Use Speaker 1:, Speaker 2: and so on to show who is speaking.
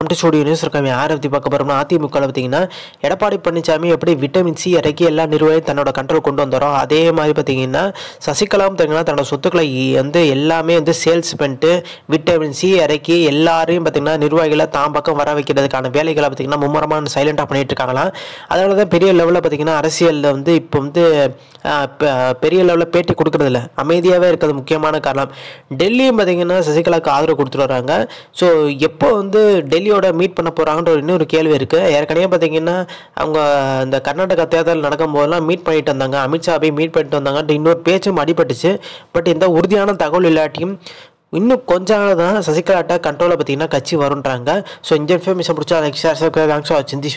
Speaker 1: Studio news இருக்காங்க. யாரை பற்றி பார்க்க போகிறோம்னா, அதிமுகவில் பார்த்தீங்கன்னா எடப்பாடி பழனிசாமி எப்படி விட்டமின் சி இறக்கி எல்லா நிர்வாகியும் தன்னோட கண்ட்ரோல் கொண்டு வந்தாரோ, அதே மாதிரி பார்த்தீங்கன்னா சசிகலாவும் பார்த்தீங்கன்னா தன்னோட சொத்துக்களை வந்து எல்லாமே வந்து சேல்ஸ் பண்ணிட்டு விட்டமின் சி இறக்கி எல்லாரையும் பார்த்தீங்கன்னா நிர்வாகிகளை தான் பக்கம் வர வைக்கிறதுக்கான வேலைகளை பார்த்தீங்கன்னா மும்முரமாக சைலண்டாக பண்ணிட்டு இருக்காங்களாம். அதனால தான் பெரிய லெவலில் பார்த்தீங்கன்னா அரசியலில் வந்து இப்போ வந்து பெரிய லெவலில் பேட்டி கொடுக்குறதில்ல, அமைதியாகவே இருக்கிறது முக்கியமான காரணம். டெல்லியும் பார்த்தீங்கன்னா சசிகலாவுக்கு ஆதரவு கொடுத்துட்டு வராங்க. ஸோ எப்போ வந்து டெல்லியோட மீட் பண்ண போகிறாங்கன்ற இன்னொரு கேள்வி இருக்குது. ஏற்கனவே பார்த்தீங்கன்னா அவங்க இந்த கர்நாடகா தேர்தல் நடக்கும்போதெல்லாம் மீட் பண்ணிட்டு வந்தாங்க, அமித்ஷா போய் மீட் பண்ணிட்டு வந்தாங்கன்ட்டு இன்னொரு பேச்சும் அடிபட்டுச்சு. பட் இந்த உறுதியான தகவல் இல்லாட்டியும் இன்னும் கொஞ்சம் நாள் தான் சசிகலாட்ட கண்ட்ரோலை பார்த்தீங்கன்னா கட்சி வருன்றாங்க. ஸோ இந்த இன்ஃபர்மேஷன் பிடிச்சா like share subscribe. Thanks for வாட்சிங் திஸ் வீடியோ.